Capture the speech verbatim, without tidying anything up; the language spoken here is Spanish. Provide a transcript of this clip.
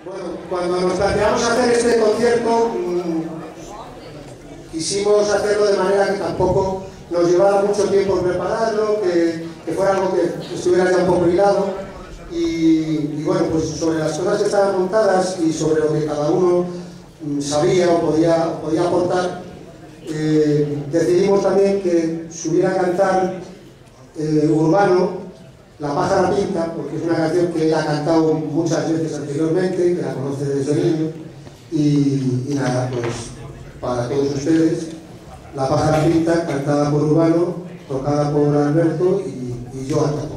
Bueno, cuando nos planteamos hacer este concierto, mmm, quisimos hacerlo de manera que tampoco nos llevara mucho tiempo prepararlo, que, que fuera algo que estuviera ya un poco hilado. Y, y bueno, pues sobre las cosas que estaban montadas y sobre lo que cada uno mmm, sabía o podía, o podía aportar, eh, decidimos también que subiera a cantar eh, Urbano, La pájara pinta, porque es una canción que él ha cantado muchas veces anteriormente, que la conoce desde niño, y, y nada, pues para todos ustedes, La pájara pinta, cantada por Urbano, tocada por Alberto y, y yo a